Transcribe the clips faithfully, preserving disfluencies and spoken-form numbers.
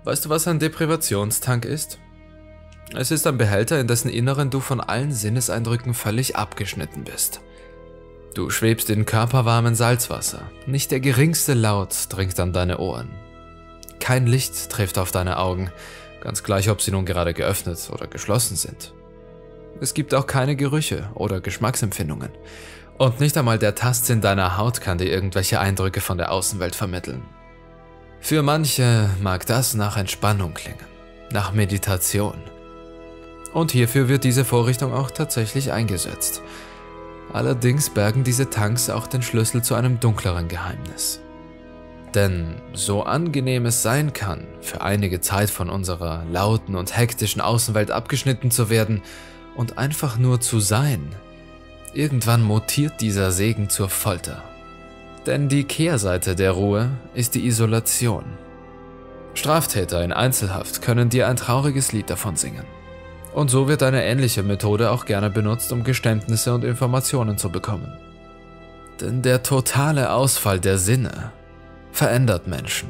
Weißt du, was ein Deprivationstank ist? Es ist ein Behälter, in dessen Inneren du von allen Sinneseindrücken völlig abgeschnitten bist. Du schwebst in körperwarmem Salzwasser. Nicht der geringste Laut dringt an deine Ohren. Kein Licht trifft auf deine Augen, ganz gleich, ob sie nun gerade geöffnet oder geschlossen sind. Es gibt auch keine Gerüche oder Geschmacksempfindungen. Und nicht einmal der Tastsinn deiner Haut kann dir irgendwelche Eindrücke von der Außenwelt vermitteln. Für manche mag das nach Entspannung klingen, nach Meditation. Und hierfür wird diese Vorrichtung auch tatsächlich eingesetzt. Allerdings bergen diese Tanks auch den Schlüssel zu einem dunkleren Geheimnis. Denn so angenehm es sein kann, für einige Zeit von unserer lauten und hektischen Außenwelt abgeschnitten zu werden und einfach nur zu sein, irgendwann mutiert dieser Segen zur Folter. Denn die Kehrseite der Ruhe ist die Isolation. Straftäter in Einzelhaft können dir ein trauriges Lied davon singen. Und so wird eine ähnliche Methode auch gerne benutzt, um Geständnisse und Informationen zu bekommen. Denn der totale Ausfall der Sinne verändert Menschen.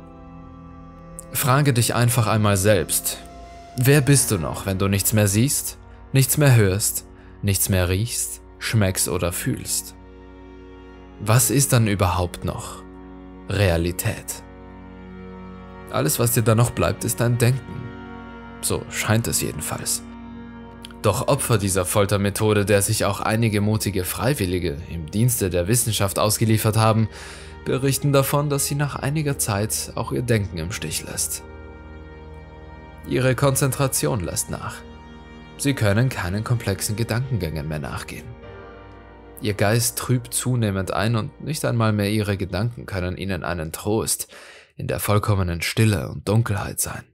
Frage dich einfach einmal selbst, wer bist du noch, wenn du nichts mehr siehst, nichts mehr hörst, nichts mehr riechst, schmeckst oder fühlst? Was ist dann überhaupt noch Realität? Alles, was dir dann noch bleibt, ist dein Denken. So scheint es jedenfalls. Doch Opfer dieser Foltermethode, der sich auch einige mutige Freiwillige im Dienste der Wissenschaft ausgeliefert haben, berichten davon, dass sie nach einiger Zeit auch ihr Denken im Stich lässt. Ihre Konzentration lässt nach. Sie können keinen komplexen Gedankengängen mehr nachgehen. Ihr Geist trübt zunehmend ein und nicht einmal mehr ihre Gedanken können ihnen einen Trost in der vollkommenen Stille und Dunkelheit sein.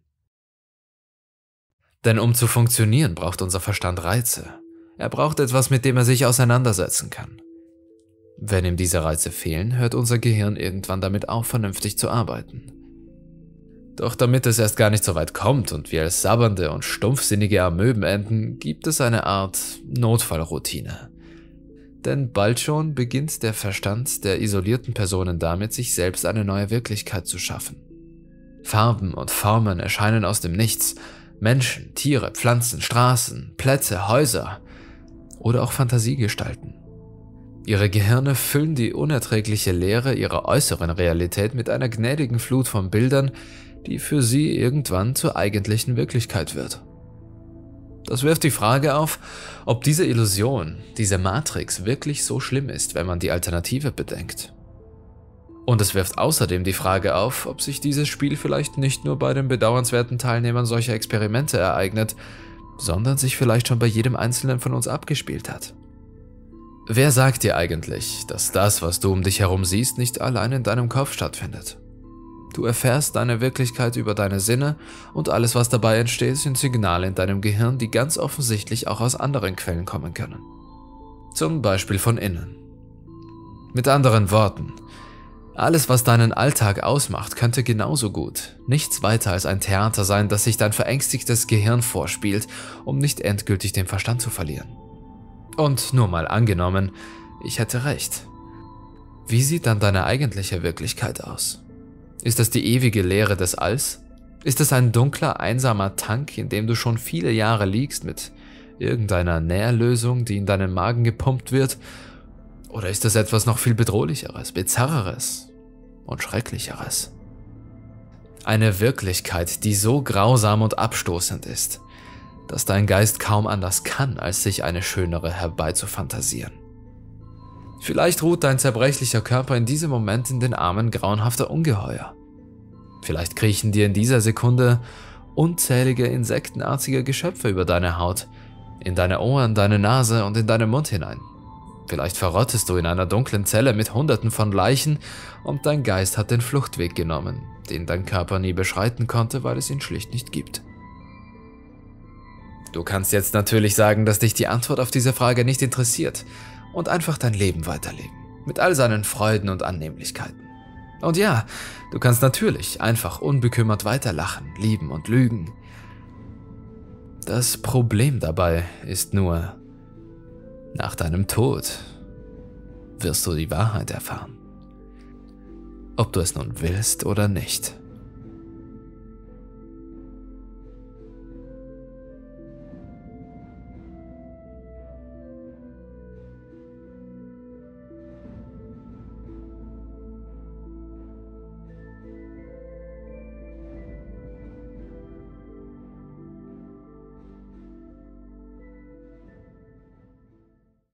Denn um zu funktionieren, braucht unser Verstand Reize. Er braucht etwas, mit dem er sich auseinandersetzen kann. Wenn ihm diese Reize fehlen, hört unser Gehirn irgendwann damit auf, vernünftig zu arbeiten. Doch damit es erst gar nicht so weit kommt und wir als sabbernde und stumpfsinnige Amöben enden, gibt es eine Art Notfallroutine. Denn bald schon beginnt der Verstand der isolierten Personen damit, sich selbst eine neue Wirklichkeit zu schaffen. Farben und Formen erscheinen aus dem Nichts. Menschen, Tiere, Pflanzen, Straßen, Plätze, Häuser oder auch Fantasiegestalten. Ihre Gehirne füllen die unerträgliche Leere ihrer äußeren Realität mit einer gnädigen Flut von Bildern, die für sie irgendwann zur eigentlichen Wirklichkeit wird. Das wirft die Frage auf, ob diese Illusion, diese Matrix wirklich so schlimm ist, wenn man die Alternative bedenkt. Und es wirft außerdem die Frage auf, ob sich dieses Spiel vielleicht nicht nur bei den bedauernswerten Teilnehmern solcher Experimente ereignet, sondern sich vielleicht schon bei jedem Einzelnen von uns abgespielt hat. Wer sagt dir eigentlich, dass das, was du um dich herum siehst, nicht allein in deinem Kopf stattfindet? Du erfährst deine Wirklichkeit über deine Sinne und alles, was dabei entsteht, sind Signale in deinem Gehirn, die ganz offensichtlich auch aus anderen Quellen kommen können. Zum Beispiel von innen. Mit anderen Worten, alles, was deinen Alltag ausmacht, könnte genauso gut nichts weiter als ein Theater sein, das sich dein verängstigtes Gehirn vorspielt, um nicht endgültig den Verstand zu verlieren. Und nur mal angenommen, ich hätte recht. Wie sieht dann deine eigentliche Wirklichkeit aus? Ist es die ewige Leere des Alls? Ist es ein dunkler, einsamer Tank, in dem du schon viele Jahre liegst mit irgendeiner Nährlösung, die in deinen Magen gepumpt wird? Oder ist es etwas noch viel bedrohlicheres, bizarreres und schrecklicheres? Eine Wirklichkeit, die so grausam und abstoßend ist, dass dein Geist kaum anders kann, als sich eine schönere herbeizufantasieren. Vielleicht ruht dein zerbrechlicher Körper in diesem Moment in den Armen grauenhafter Ungeheuer. Vielleicht kriechen dir in dieser Sekunde unzählige insektenartige Geschöpfe über deine Haut, in deine Ohren, deine Nase und in deinen Mund hinein. Vielleicht verrottest du in einer dunklen Zelle mit Hunderten von Leichen und dein Geist hat den Fluchtweg genommen, den dein Körper nie beschreiten konnte, weil es ihn schlicht nicht gibt. Du kannst jetzt natürlich sagen, dass dich die Antwort auf diese Frage nicht interessiert und einfach dein Leben weiterleben, mit all seinen Freuden und Annehmlichkeiten. Und ja, du kannst natürlich einfach unbekümmert weiterlachen, lieben und lügen. Das Problem dabei ist nur, nach deinem Tod wirst du die Wahrheit erfahren. Ob du es nun willst oder nicht.